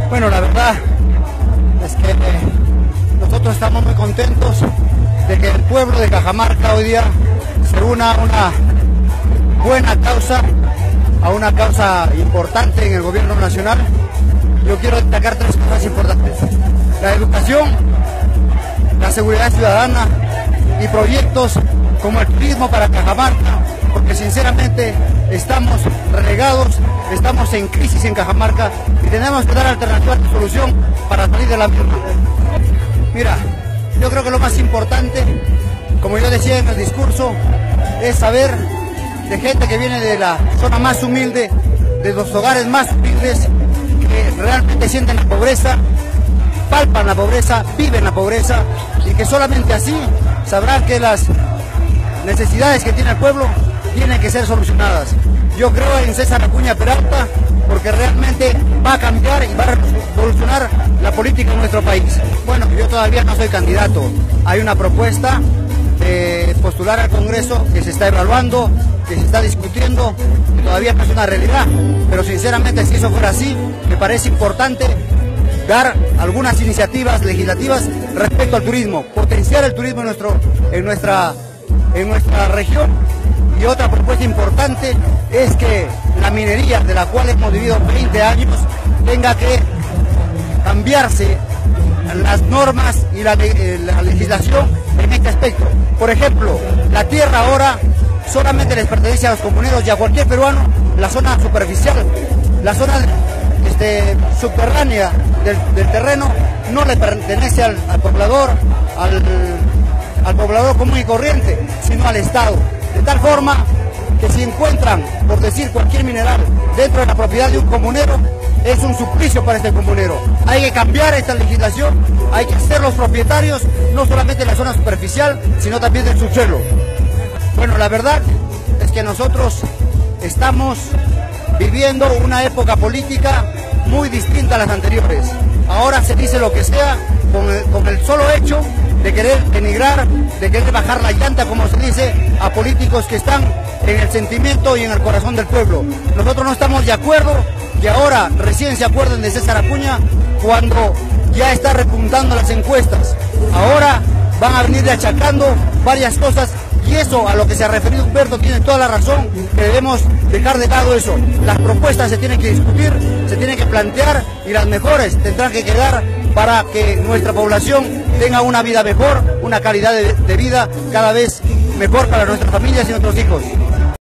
Bueno, la verdad es que nosotros estamos muy contentos de que el pueblo de Cajamarca hoy día se una a una buena causa, a una causa importante en el gobierno nacional. Yo quiero destacar tres cosas importantes: la educación, la seguridad ciudadana y proyectos como el turismo para Cajamarca, porque sinceramente estamos relegados, estamos en crisis en Cajamarca y tenemos que dar alternativas de solución para salir de la misma. Mira, yo creo que lo más importante, como yo decía en el discurso, es saber de gente que viene de la zona más humilde, de los hogares más humildes, que realmente sienten la pobreza, palpan la pobreza, viven la pobreza, y que solamente así sabrán que las necesidades que tiene el pueblo tienen que ser solucionadas. Yo creo en César Acuña Peralta, porque realmente va a cambiar y va a revolucionar la política en nuestro país. Bueno, yo todavía no soy candidato. Hay una propuesta de postular al Congreso que se está evaluando, que se está discutiendo, que todavía no es una realidad. Pero sinceramente, si eso fuera así, me parece importante dar algunas iniciativas legislativas respecto al turismo, potenciar el turismo en nuestra región. Y otra propuesta importante es que la minería, de la cual hemos vivido 20 años, tenga que cambiarse las normas y la legislación en este aspecto. Por ejemplo, la tierra ahora solamente les pertenece a los comuneros y a cualquier peruano. La zona superficial, la zona subterránea del terreno no le pertenece al poblador, al poblador común y corriente, sino al Estado. De tal forma que si encuentran, por decir, cualquier mineral dentro de la propiedad de un comunero, es un suplicio para este comunero. Hay que cambiar esta legislación, hay que ser los propietarios, no solamente de la zona superficial, sino también del subsuelo. Bueno, la verdad es que nosotros estamos viviendo una época política muy distinta a las anteriores. Ahora se dice lo que sea con el solo hecho de querer denigrar, de querer bajar la llanta, como se dice, a políticos que están en el sentimiento y en el corazón del pueblo. Nosotros no estamos de acuerdo que ahora recién se acuerden de César Acuña cuando ya está repuntando las encuestas. Ahora van a venir achacando varias cosas, y eso, a lo que se ha referido Humberto, tiene toda la razón, que debemos dejar de lado eso. Las propuestas se tienen que discutir, se tienen que plantear, y las mejores tendrán que quedar para que nuestra población tenga una vida mejor, una calidad de vida cada vez mejor para nuestras familias y nuestros hijos.